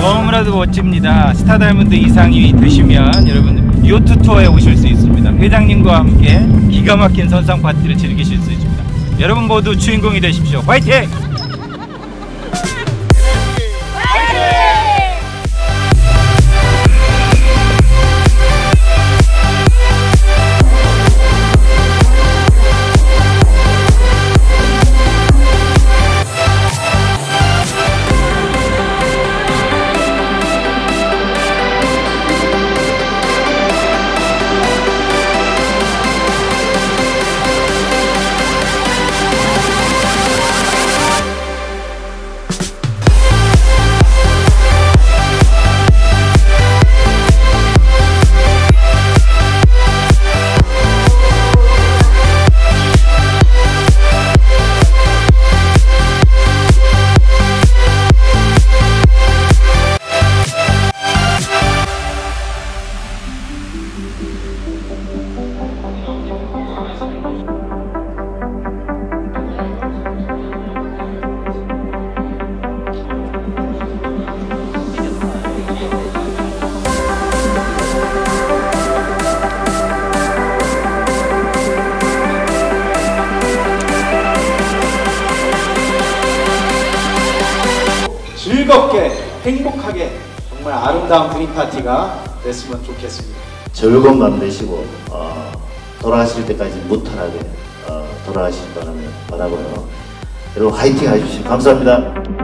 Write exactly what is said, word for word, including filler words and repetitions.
너무나도 멋집니다. 스타 다이아몬드 이상이 되시면 여러분 요트 투어에 오실 수 있습니다. 회장님과 함께 기가 막힌 선상 파티를 즐기실 수 있습니다. 여러분 모두 주인공이 되십시오. 화이팅! 즐겁게 행복하게 정말 아름다운 드림 파티가 됐으면 좋겠습니다. 즐거운 밤 되시고 어, 돌아가실 때까지 무탈하게 어, 돌아가시길 바라고요. 여러분 화이팅 해주시면 감사합니다.